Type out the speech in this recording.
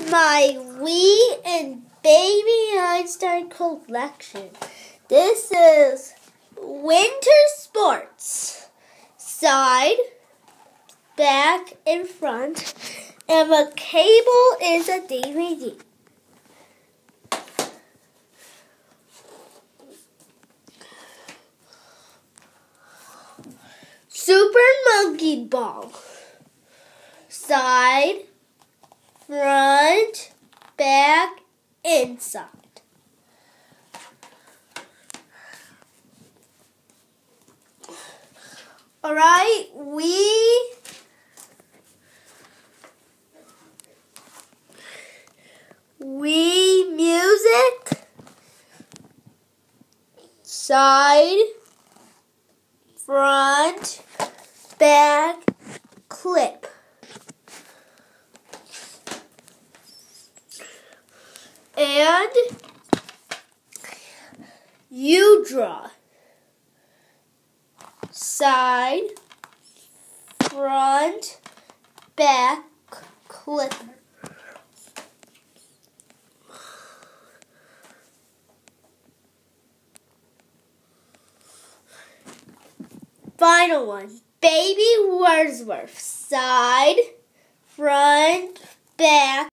my Wii and Einstein collection. This is winter sports. Side, back, and front. And the cable is a DVD. Super Monkey Ball. Side, front, back, inside. Alright, Wii music, side, front, back, clip. And you draw. Side, front, back, clip. Final one, Baby Wordsworth. Side, front, back,